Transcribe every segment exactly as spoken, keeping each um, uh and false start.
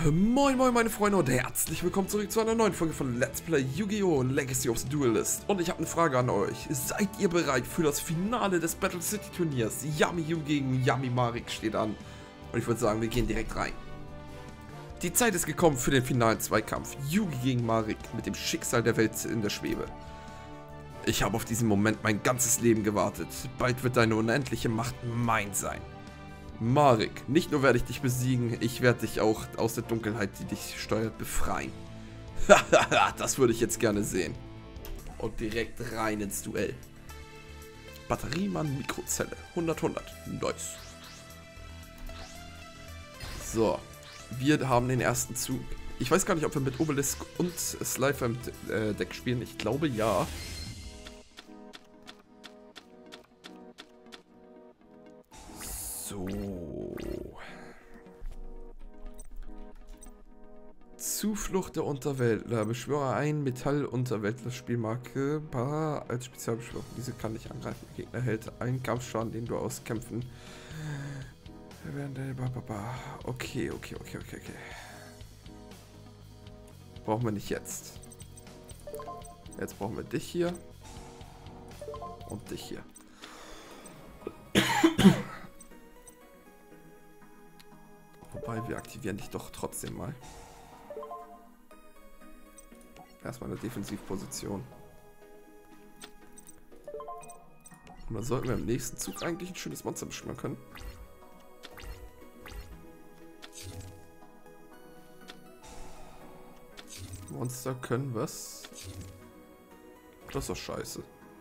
Moin moin meine Freunde und herzlich willkommen zurück zu einer neuen Folge von Let's Play Yu-Gi-Oh! Legacy of the Duelist. Und ich habe eine Frage an euch. Seid ihr bereit für das Finale des Battle City Turniers? Yami Yu gegen Yami Marik steht an. Und ich würde sagen, wir gehen direkt rein. Die Zeit ist gekommen für den finalen Zweikampf. Yugi gegen Marik mit dem Schicksal der Welt in der Schwebe. Ich habe auf diesen Moment mein ganzes Leben gewartet. Bald wird deine unendliche Macht mein sein. Marik, nicht nur werde ich dich besiegen, ich werde dich auch aus der Dunkelheit, die dich steuert, befreien. Hahaha, das würde ich jetzt gerne sehen. Und direkt rein ins Duell. Batteriemann Mikrozelle, hundert hundert, nice. So, wir haben den ersten Zug. Ich weiß gar nicht, ob wir mit Obelisk und Slifer im äh, Deck spielen, ich glaube ja. So. Zuflucht der Unterweltler. Beschwöre ein Metall-Unterweltler-Spielmarke. Bar als Spezialbeschwörung. Diese kann nicht angreifen. Der Gegner hält einen Kampfschaden, den du auskämpfen. Okay, okay, okay, okay, okay. Brauchen wir nicht jetzt. Jetzt brauchen wir dich hier. Und dich hier. Wobei, wir aktivieren dich doch trotzdem mal. Erstmal eine Defensivposition. Und dann sollten wir im nächsten Zug eigentlich ein schönes Monster beschwören können. Monster können was? Das ist doch scheiße.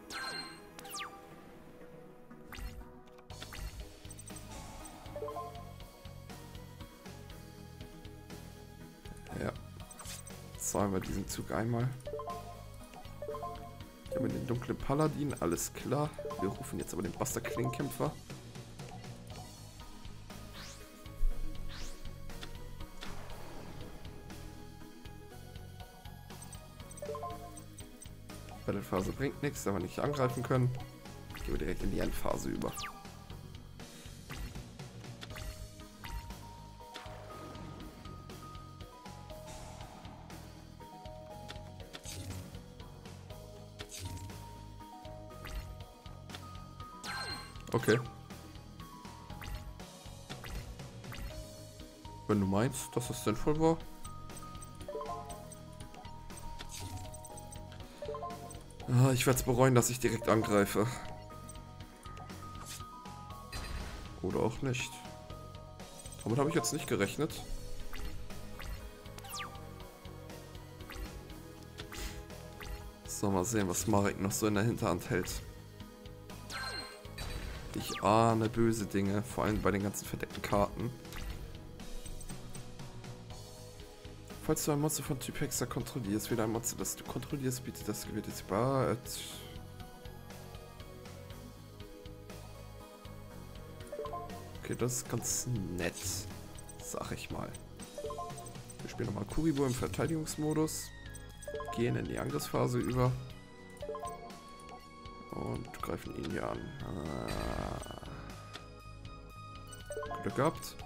Ja. Zahlen wir diesen Zug einmal. Wir haben den dunklen Paladin, alles klar. Wir rufen jetzt aber den Buster Klingenkämpfer. Battlephase bringt nichts, da wir nicht angreifen können. Gehen wir direkt in die Endphase über. Okay. Wenn du meinst, dass es sinnvoll war. Ah, ich werde es bereuen, dass ich direkt angreife. Oder auch nicht. Damit habe ich jetzt nicht gerechnet. So, mal sehen, was Marik noch so in der Hinterhand hält. Ich ahne böse Dinge, vor allem bei den ganzen verdeckten Karten. Falls du ein Monster von Typ Hexer kontrollierst, wieder ein Monster, das du kontrollierst, bietet das gewählte Bar. Okay, das ist ganz nett, sag ich mal. Wir spielen nochmal Kuribo im Verteidigungsmodus, gehen in die Angriffsphase über. Und greifen ihn hier an. Ah. Glück gehabt.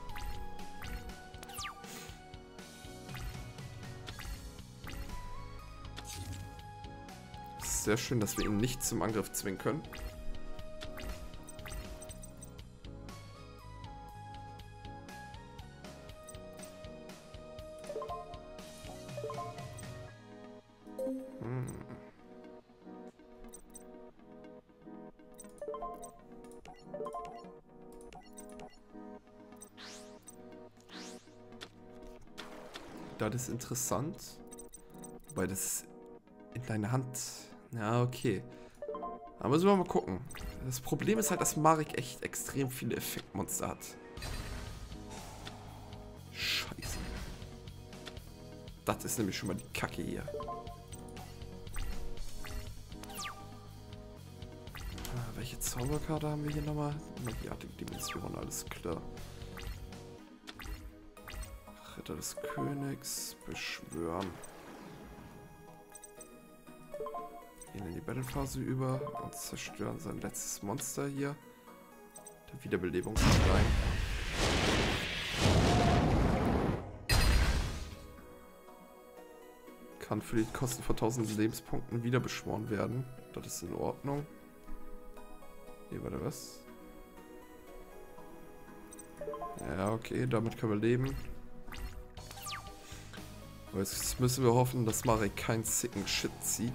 Sehr schön, dass wir ihn nicht zum Angriff zwingen können. Hm. Das ist interessant, weil das in deiner Hand... Ja, okay. Aber müssen wir mal gucken. Das Problem ist halt, dass Marik echt extrem viele Effektmonster hat. Scheiße. Das ist nämlich schon mal die Kacke hier. Ah, welche Zauberkarte haben wir hier nochmal? Magiartige Dimension, alles klar. Ritter des Königs, beschwören. Gehen in die Battlephase über und zerstören sein letztes Monster hier. Der Wiederbelebungsstein. Kann für die Kosten von tausend Lebenspunkten wieder beschworen werden. Das ist in Ordnung. Hier, warte, was? Ja, okay, damit können wir leben. Aber jetzt müssen wir hoffen, dass Marek keinen sicken Shit zieht.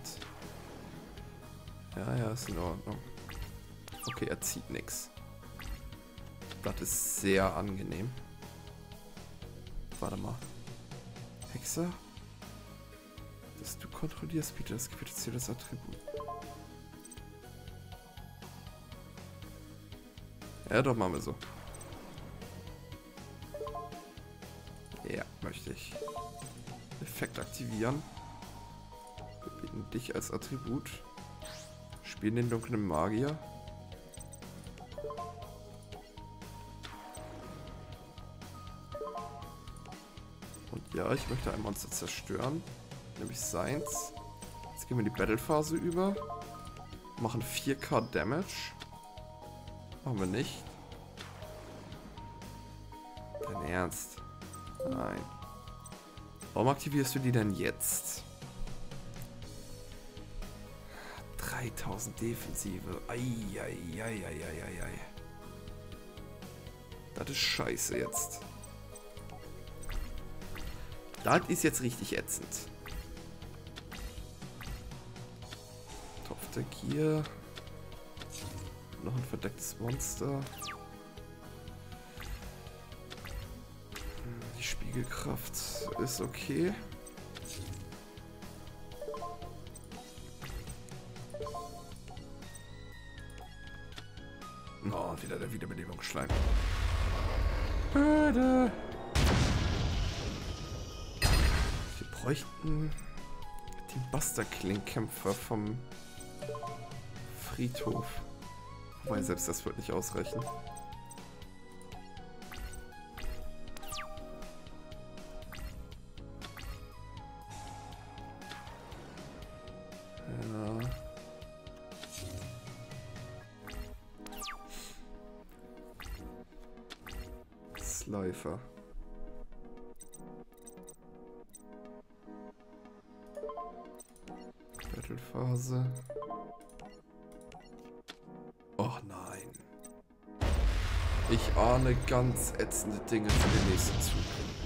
Ja, ja, ist in Ordnung. Okay, er zieht nichts. Das ist sehr angenehm. Warte mal. Hexer? Dass du kontrollierst, bietet das gewährtes Attribut. Ja, doch, machen wir so. Ja, möchte ich. Effekt aktivieren. Wir bieten dich als Attribut. Spielen den dunklen Magier. Und ja, ich möchte ein Monster zerstören. Nämlich seins. Jetzt gehen wir in die Battle-Phase über. Machen vier K Damage. Machen wir nicht. Dein Ernst? Nein. Warum aktivierst du die denn jetzt? dreitausend Defensive. Eieieiei. Das ist scheiße jetzt. Das ist jetzt richtig ätzend. Topf der Gier. Noch ein verdecktes Monster. Die Spiegelkraft ist okay. Oh, wieder der Wiederbelebungsschleim. Wir bräuchten den Buster-Klingkämpfer vom Friedhof. Wobei selbst das wird nicht ausreichen. Ja. Slifer. Battle-Phase. Och nein. Ich ahne ganz ätzende Dinge für den nächsten Zug.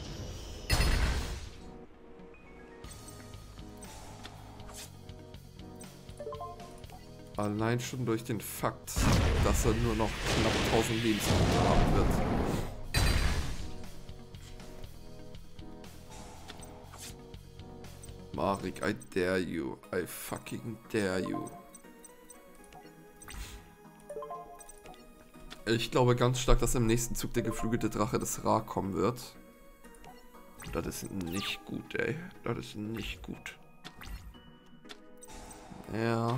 Allein schon durch den Fakt, dass er nur noch knapp tausend Lebenspunkte haben wird. Marek, I dare you. I fucking dare you. Ich glaube ganz stark, dass im nächsten Zug der geflügelte Drache des Ra kommen wird. Das ist nicht gut, ey. Das ist nicht gut. Ja.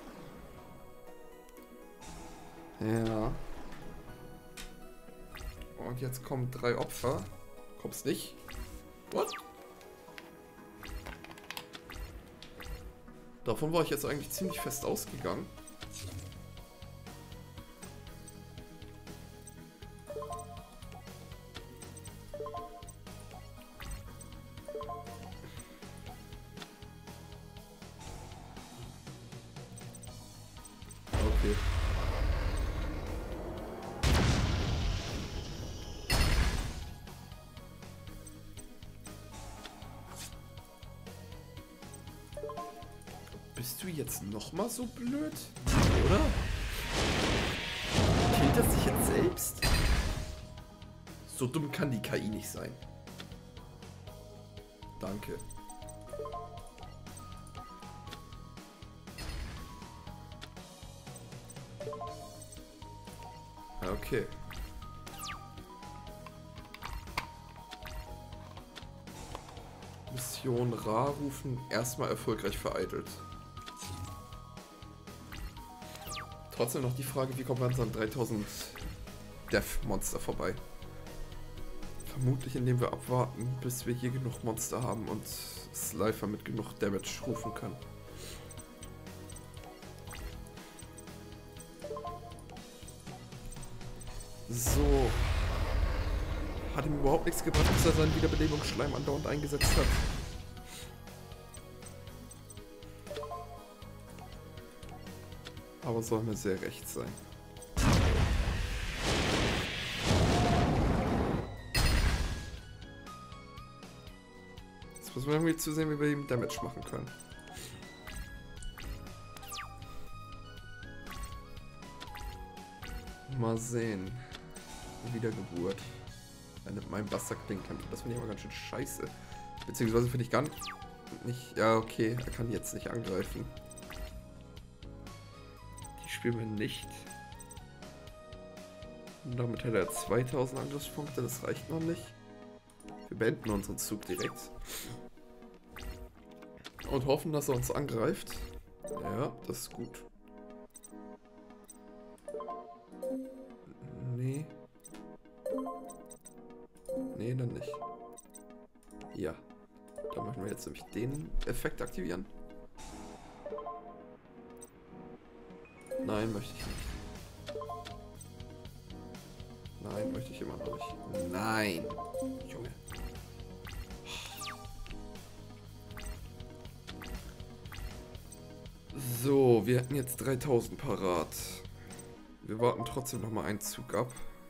Ja. Und jetzt kommen drei Opfer. Kommt's nicht? What? Davon war ich jetzt eigentlich ziemlich fest ausgegangen. Okay. Bist du jetzt noch mal so blöd? Oder? Killt er sich jetzt selbst? So dumm kann die K I nicht sein. Danke. Okay. Mission Ra rufen erstmal erfolgreich vereitelt. Trotzdem noch die Frage, wie kommt man an dreitausend Death-Monster vorbei? Vermutlich indem wir abwarten, bis wir hier genug Monster haben und Slifer mit genug Damage rufen kann. So. Hat ihm überhaupt nichts gebracht, bis er seinen Wiederbelebungsschleim andauernd eingesetzt hat. Aber soll mir sehr recht sein. Jetzt müssen wir irgendwie zusehen, wie wir ihm Damage machen können. Mal sehen. Wiedergeburt. Er nimmt meinen Buster-Klinkenkämpfer. Das finde ich aber ganz schön scheiße. Beziehungsweise finde ich gar nicht... Ja, okay. Er kann jetzt nicht angreifen. Die spielen wir nicht. Und damit hat er zweitausend Angriffspunkte. Das reicht noch nicht. Wir beenden unseren Zug direkt. Und hoffen, dass er uns angreift. Ja, das ist gut. Nee. Nee, dann nicht. Ja. Da möchten wir jetzt nämlich den Effekt aktivieren. Nein, möchte ich nicht. Nein, möchte ich immer noch nicht. Nein! Junge. So, wir hätten jetzt dreitausend parat. Wir warten trotzdem noch mal einen Zug ab.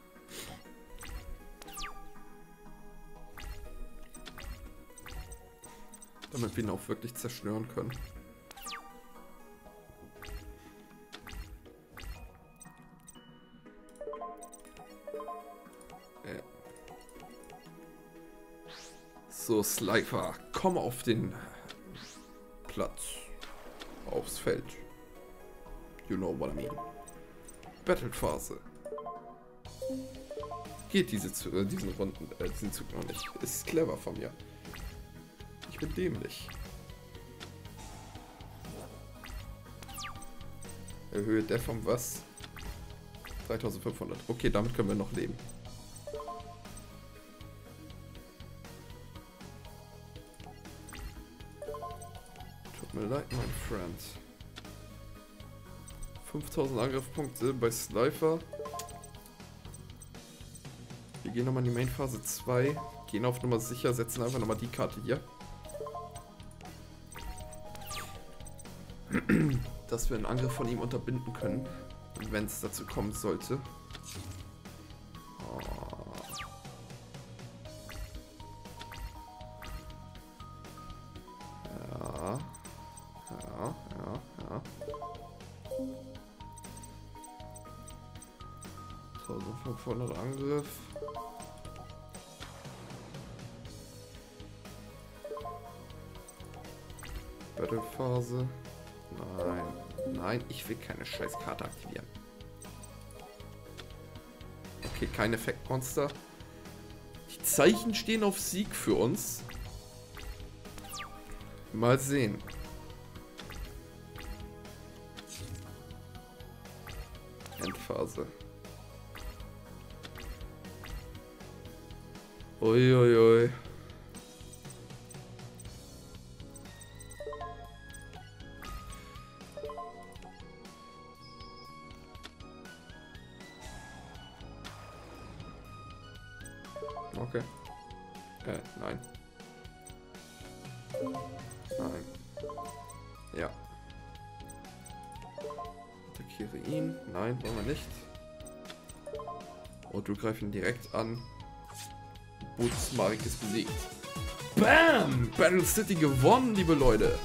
Damit wir ihn auch wirklich zerstören können. Ja. So, Slifer, komm auf den Platz. Aufs Feld. You know what I mean. Battle-Phase. Geht diese äh, diesen Runden, äh, diesen Zug noch nicht. Ist clever von mir. Ich bin dämlich. Erhöhe der vom was? dreitausendfünfhundert. Okay, damit können wir noch leben. Tut mir leid, mein Freund. fünftausend Angriffspunkte bei Slifer. Wir gehen nochmal in die Main Phase zwei. Gehen auf Nummer sicher, setzen einfach nochmal die Karte hier. Dass wir einen Angriff von ihm unterbinden können, wenn es dazu kommen sollte. Oh. Ja. Ja, ja, ja. eintausendfünfhundert Angriff. Battle-Phase. Nein, nein, ich will keine Scheißkarte aktivieren. Okay, kein Effektmonster. Die Zeichen stehen auf Sieg für uns. Mal sehen. Endphase. Uiuiui. Ui, ui. Okay. Äh, nein. Nein. Ja. Attackiere ihn. Nein, wollen wir nicht. Und du greifst ihn direkt an. Brutus Marik ist besiegt. Bam! Battle City gewonnen, liebe Leute.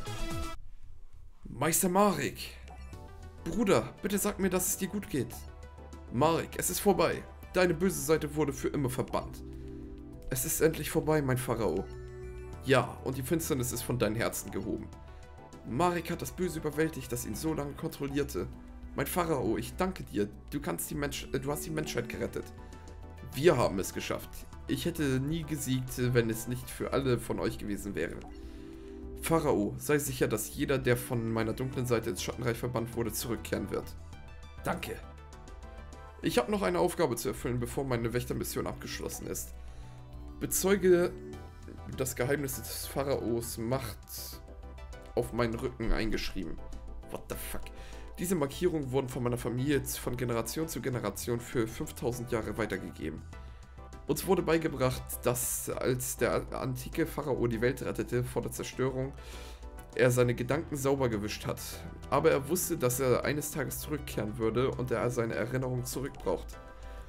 Meister Marik. Bruder, bitte sag mir, dass es dir gut geht. Marik, es ist vorbei. Deine böse Seite wurde für immer verbannt. Es ist endlich vorbei, mein Pharao. Ja, und die Finsternis ist von deinen Herzen gehoben. Marik hat das Böse überwältigt, das ihn so lange kontrollierte. Mein Pharao, ich danke dir. Du, kannst die Mensch äh, du hast die Menschheit gerettet. Wir haben es geschafft. Ich hätte nie gesiegt, wenn es nicht für alle von euch gewesen wäre. Pharao, sei sicher, dass jeder, der von meiner dunklen Seite ins Schattenreich verbannt wurde, zurückkehren wird. Danke. Ich habe noch eine Aufgabe zu erfüllen, bevor meine Wächtermission abgeschlossen ist. Bezeuge das Geheimnis des Pharaos Macht auf meinen Rücken eingeschrieben. What the fuck? Diese Markierungen wurden von meiner Familie von Generation zu Generation für fünftausend Jahre weitergegeben. Uns wurde beigebracht, dass als der antike Pharao die Welt rettete vor der Zerstörung, er seine Gedanken sauber gewischt hat. Aber er wusste, dass er eines Tages zurückkehren würde und er seine Erinnerung zurückbraucht.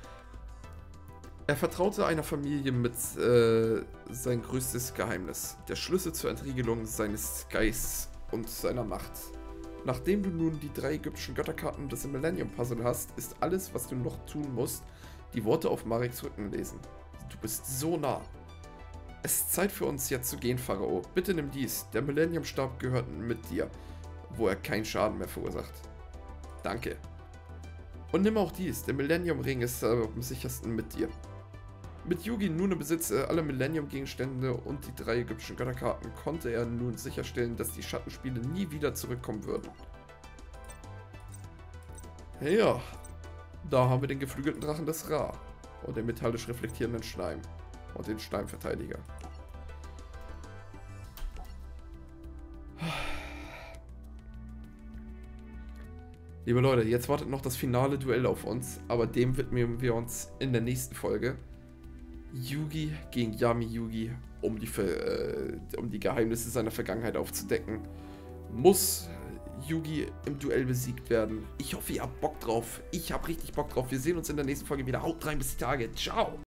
Er vertraute einer Familie mit äh, sein größtes Geheimnis, der Schlüssel zur Entriegelung seines Geistes und seiner Macht. Nachdem du nun die drei ägyptischen Götterkarten des Millennium Puzzle hast, ist alles, was du noch tun musst, die Worte auf Mareks Rücken lesen. Du bist so nah. Es ist Zeit für uns jetzt zu gehen, Pharao. Bitte nimm dies. Der Millennium Stab gehört mit dir, wo er keinen Schaden mehr verursacht. Danke. Und nimm auch dies. Der Millennium Ring ist äh, am sichersten mit dir. Mit Yugi nun im Besitz äh, aller Millennium-Gegenstände und die drei ägyptischen Götterkarten konnte er nun sicherstellen, dass die Schattenspiele nie wieder zurückkommen würden. Ja, da haben wir den geflügelten Drachen des Ra und den metallisch reflektierenden Schleim und den Schleimverteidiger. Liebe Leute, jetzt wartet noch das finale Duell auf uns, aber dem widmen wir uns in der nächsten Folge. Yugi gegen Yami Yugi, um die, äh, um die Geheimnisse seiner Vergangenheit aufzudecken. Muss Yugi im Duell besiegt werden. Ich hoffe, ihr habt Bock drauf. Ich habe richtig Bock drauf. Wir sehen uns in der nächsten Folge wieder. Haut rein, bis die Tage. Ciao!